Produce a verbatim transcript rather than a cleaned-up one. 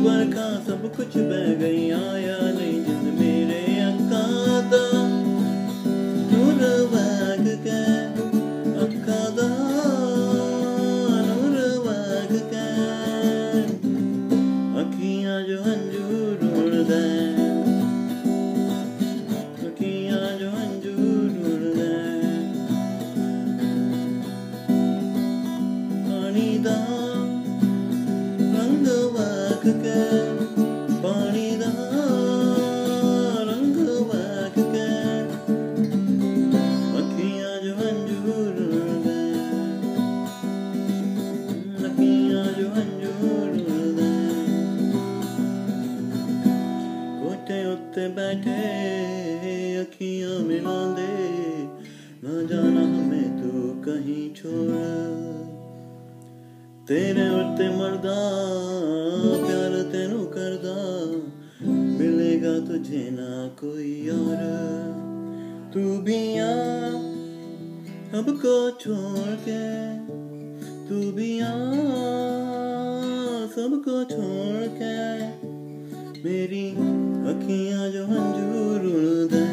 बरखा सब कुछ बह गई आया नहीं जिंद मेरे अक्का दा नूर वग के अक्का दा नूर वग के अखियां जो हंजूर उड़दे अखियां जो हंजूर उड़दे पानी दा रंग वग के पानी दा रंग वग के अखियां जो हंजूर उड़दे अखियां जो हंजूर उड़दे कोठे उत्ते बैठे अखियां मिलांदे ना जाना हमें तू कहीं छोड़ तेरे उत्ते मरदा प्यार तेनू करदा मिलेगा तुझे ना कोई और तू भी आ सबको छोड़ के तू भी आ सबको छोड़ के मेरी अखियां जो हंजूर उड़दे